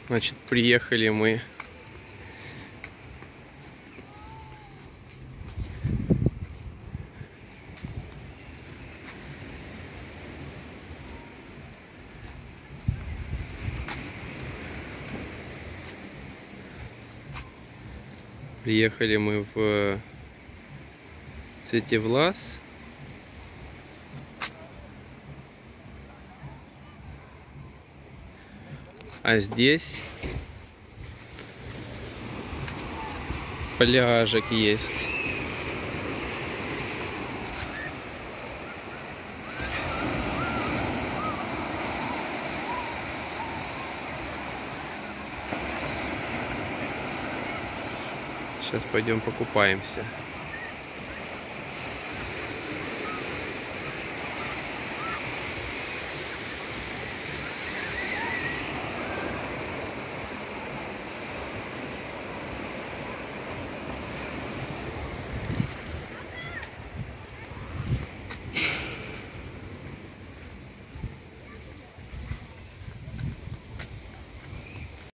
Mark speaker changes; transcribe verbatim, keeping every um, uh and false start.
Speaker 1: Значит, приехали мы приехали мы в Цветевлас. А здесь пляжик есть. Сейчас пойдем покупаемся.